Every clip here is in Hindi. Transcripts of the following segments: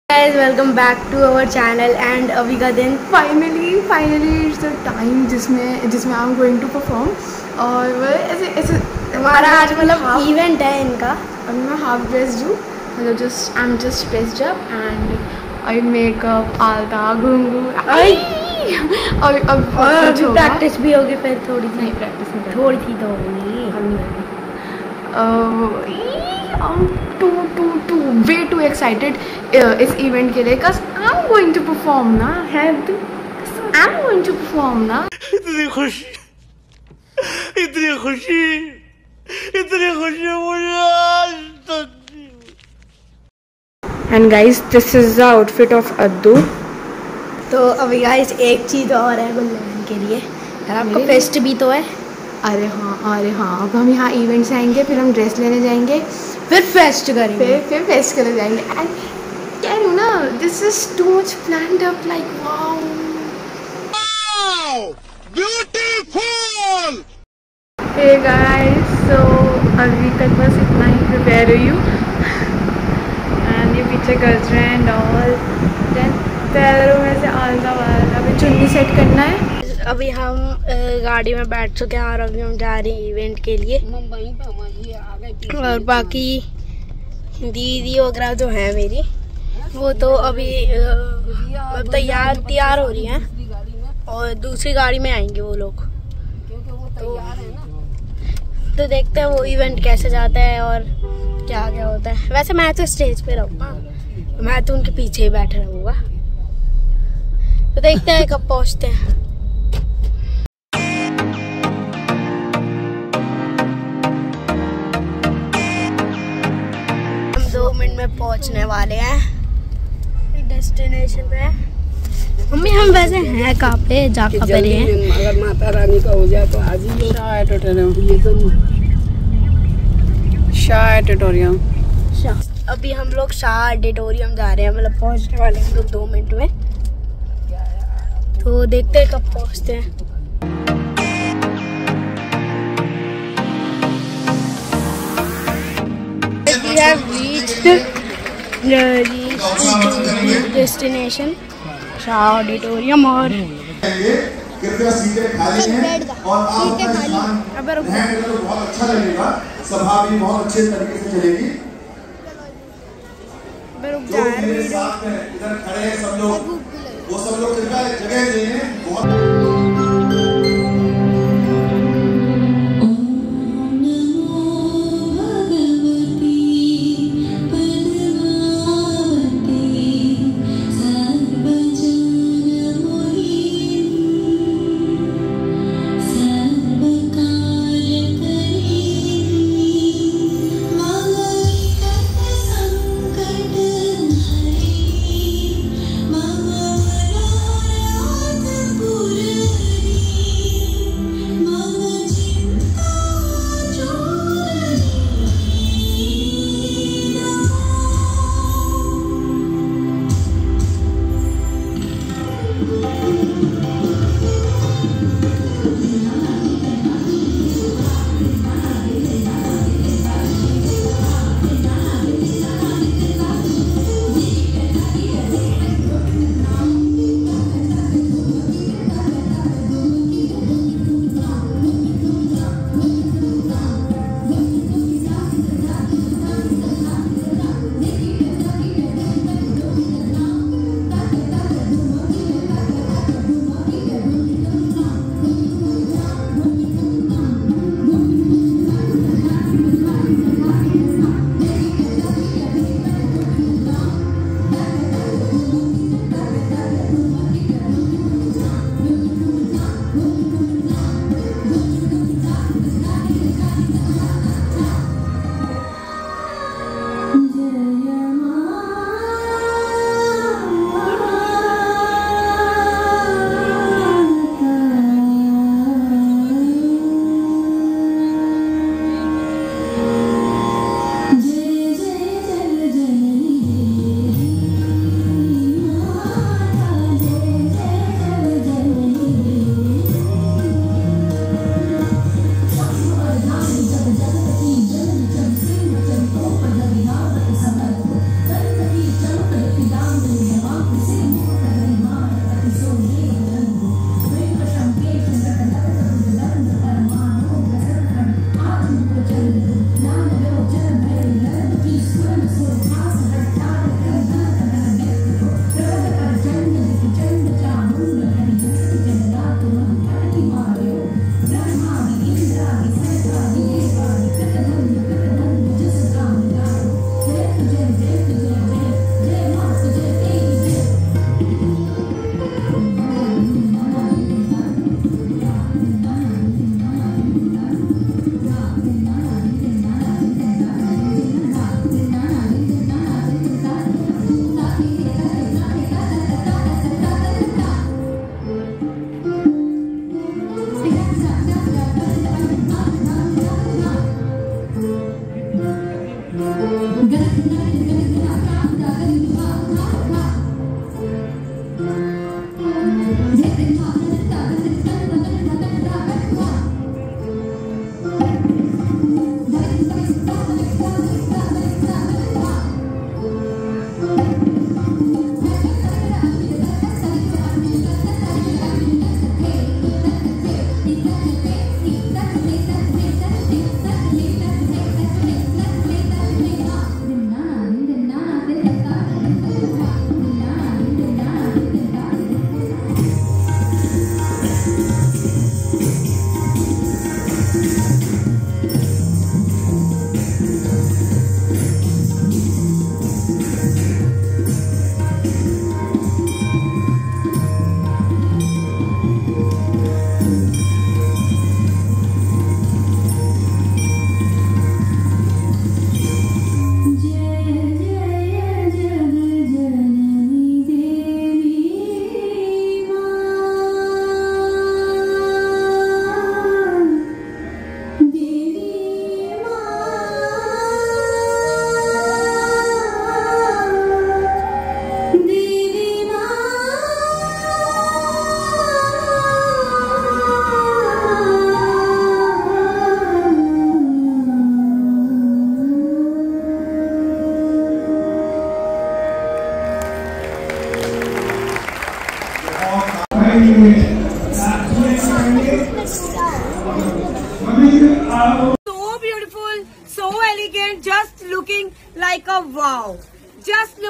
Guys, welcome back to our channel and अभी का दिन finally it's the time जिसमें I'm going to perform और ऐसे हमारा आज मतलब इवेंट है इनका। अभी मैं हाफ ड्रेस्ड हूँ, मतलब I'm just dressed up and I makeup आलता घुंघरू और अब प्रैक्टिस भी होगी फिर थोड़ी सी। नहीं प्रैक्टिस नहीं, थोड़ी सी तो होगी। way too excited इस इवेंट के लिए cause I'm going to perform ना I'm going to perform ना। इतनी खुशी मुझे आज तक। And guys, this is the outfit of Addu। तो अभी गाइस एक चीज़ और है गुल्लन के लिए, यार आपका फेस्ट भी तो है। अरे हाँ अब हम यहाँ इवेंट्स आएंगे, फिर हम ड्रेस लेने जाएंगे, फिर फेस्ट करेंगे, फिर फेस्ट करने जाएंगे। एंड क्या you know, this is too much planned up, like wow beautiful. Hey guys, so अभी तक बस इतना ही प्रिपेयर हुई हूँ एंड ये पीछे गर्लफ्रेंड और देन पैरों में से आलता वाला अभी चुन्नी सेट करना है। अभी हम गाड़ी में बैठ चुके हैं और अभी हम जा रहे हैं इवेंट के लिए। और बाकी दीदी वगैरह जो है मेरी, वो तो अभी तैयार हो रही हैं और दूसरी गाड़ी में आएंगे वो लोग। तो देखते हैं वो इवेंट कैसे जाता है और क्या क्या होता है। वैसे मैं तो स्टेज पे रहूँगा, मैं तो उनके पीछे ही बैठा रहूँगा। तो देखते हैं कब पहुँचते हैं। हम 2 मिनट में पहुँचने वाले हैं डेस्टिनेशन पे। मम्मी हम वैसे हैं कहाँ पे, जा कहाँ पे रहे हैं? अगर माता रानी का हो जाए तो आज ही शाह ऑडिटोरियम। अभी हम लोग शाह ऑडिटोरियम जा रहे हैं, मतलब पहुँचने वाले हैं हम लोग 2 मिनट में। तो देखते हैं कब पहुँचते हैं। We have reached destination Shah auditorium. और कृपया सीटें खाली हैं और आप बहुत अच्छा लगेगा, सभा भी बहुत अच्छे तरीके से चलेगी। जो मेरे साथ में इधर खड़े हैं सब लोग, वो सब लोग कृपया जगह दें। बहुत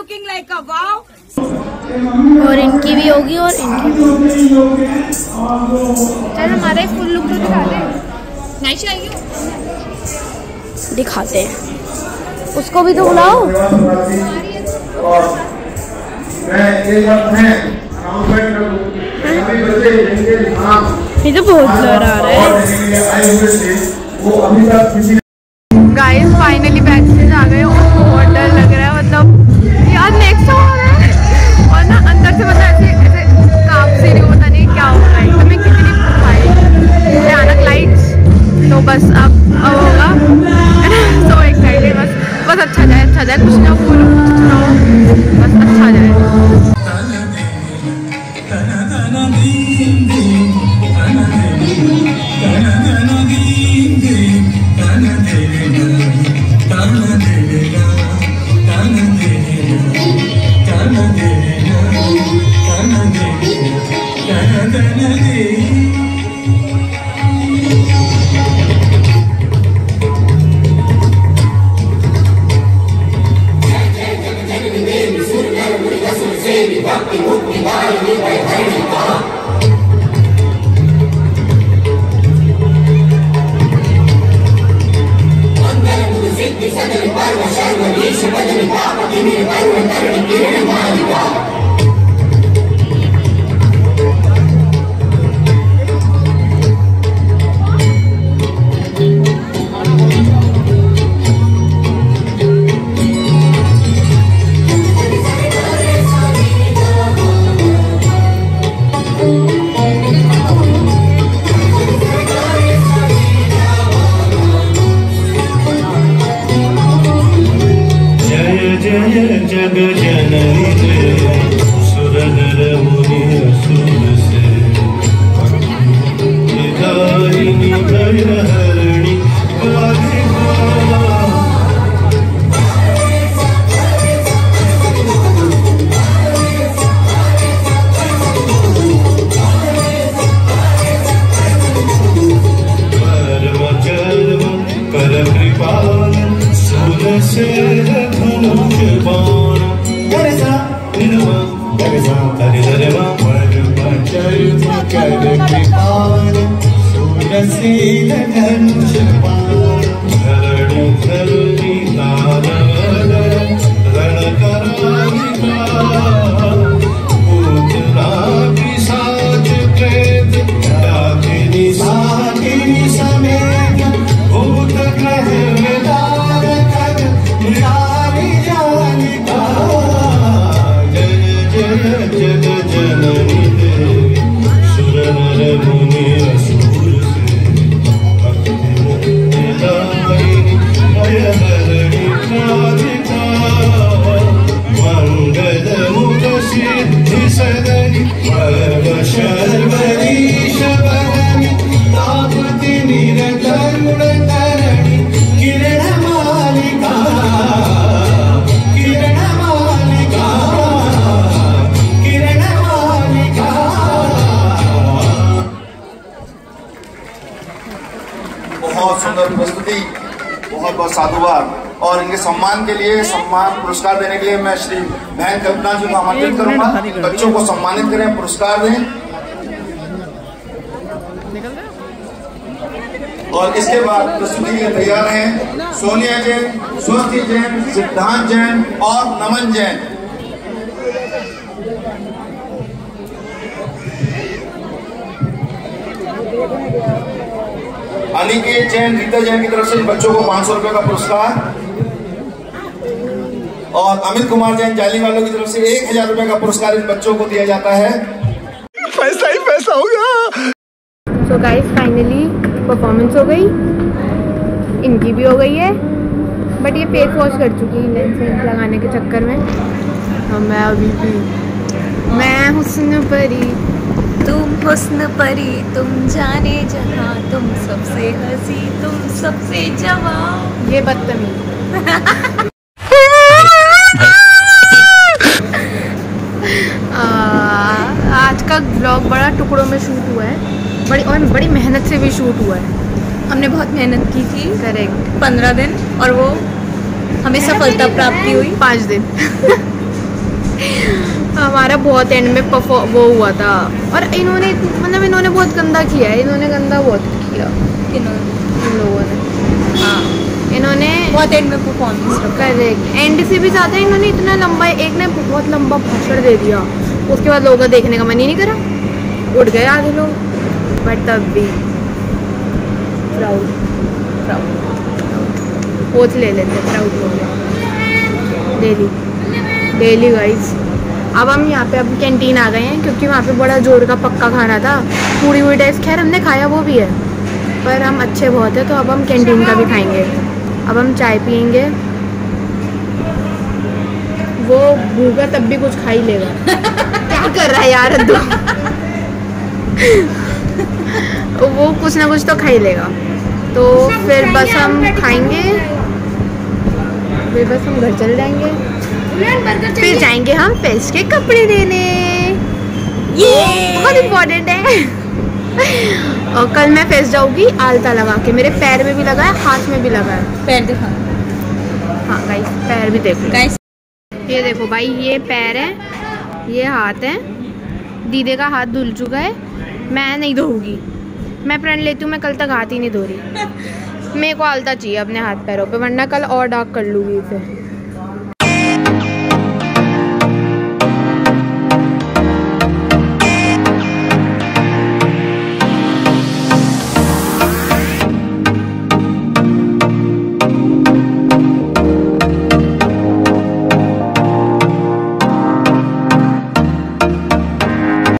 looking like a wow. और इनकी भी होगी और इनकी भी होगी। चल हमारा एक फुल लुक तो दिखा दे। नहीं चाहिए। दिखाते हैं, उसको भी तो बुलाओ। ये तो बहुत ब्लर आ रहा है। गाइस फाइनली बैक से आ गए और बहुत डर लग रहा है, मतलब यार नेक्स्ट हो रहा है और ना अंदर से मतलब ऐसे कांप से रही, पता नहीं क्या होगा एकदम में, कितनी भयानक लाइट्स। तो बस अब होगा सो एक्साइटेड, बस अच्छा जाए कुछ ना बोलो कुछ ना हो, बस अच्छा जाए। बहुत सुंदर प्रस्तुति, बहुत बहुत साधुवाद। और इनके सम्मान के लिए, सम्मान पुरस्कार देने के लिए मैं श्री बहन कल्पना जी को आमंत्रित करूंगा। बच्चों को सम्मानित करें, पुरस्कार दें। और इसके बाद प्रस्तुति के तैयार हैं सोनिया जैन, स्वस्ति जैन, सिद्धांत जैन और नमन जैन। अनिकेत जैन, रीता जैन की तरफ से बच्चों को 500 रुपए का पुरस्कार और अमित कुमार जैन जाली वालों की तरफ से 1000 रुपए का पुरस्कार इन बच्चों को दिया जाता है। पैसा ही पैसा होगा। सो गाइस फाइनली परफॉर्मेंस हो गई, इनकी भी हो गई है, बट ये फेस वॉश कर चुकी है लेंस लगाने के चक्कर में। और मैं अभी भी मैं हुस्न परी, तुम हुस्न परी, तुम जाने जहाँ, तुम सबसे हंसी, तुम सबसे जवां। ये बदतमीज। आज का व्लॉग बड़ा टुकड़ों में शूट हुआ है, बड़ी मेहनत से भी शूट हुआ है। हमने बहुत मेहनत की थी। करेक्ट। 15 दिन और वो हमें सफलता प्राप्ति हुई 5 दिन। हमारा बहुत एंड में वो हुआ था। और इन्होंने मतलब इन्होंने बहुत गंदा किया है, इन्होंने गंदा बहुत किया इन लोगों ने। हाँ इन्होंने बहुत एंड में परफॉर्मेंस करेक्ट, एंड से भी ज़्यादा इन्होंने इतना लंबा, एक ने बहुत लंबा भाषण दे दिया, उसके बाद लोगों का देखने का मन ही नहीं करा, उठ गए आधे लोग। बट तब भी प्राउड पोच ले लेते, प्राउड हो डेली गाइस। अब हम यहाँ पे अब कैंटीन आ गए हैं क्योंकि वहाँ पे बड़ा जोर का पक्का खाना था, पूरी हुई टाइस। खैर हमने खाया वो भी है, पर हम अच्छे बहुत है तो अब हम कैंटीन का भी खाएंगे। अब हम चाय पियेंगे, वो भूखा तब भी कुछ खा ही लेगा। क्या कर रहा है यार अद्दू? वो कुछ ना कुछ तो खा ही लेगा। तो फिर बस हम खाएंगे, फिर बस हम घर चले जाएंगे, फिर जाएंगे हम फेस्ट के कपड़े लेने। ये बहुत इम्पोर्टेंट है। और कल मैं फेस्ट जाऊंगी आलता लगा के, मेरे पैर में भी लगा है, हाथ में भी लगा है। पैर दिखा। हाँ गाइस पैर भी देखो गाइस, ये देखो भाई, ये पैर है, ये हाथ है। दीदी का हाथ धुल चुका है, मैं नहीं धोऊंगी। मैं प्रण लेती हूँ, मैं कल तक हाथ ही नहीं धो रही। मेरे को आलता चाहिए अपने हाथ पैरों पे, वरना कल और डार्क कर लूँगी इसे।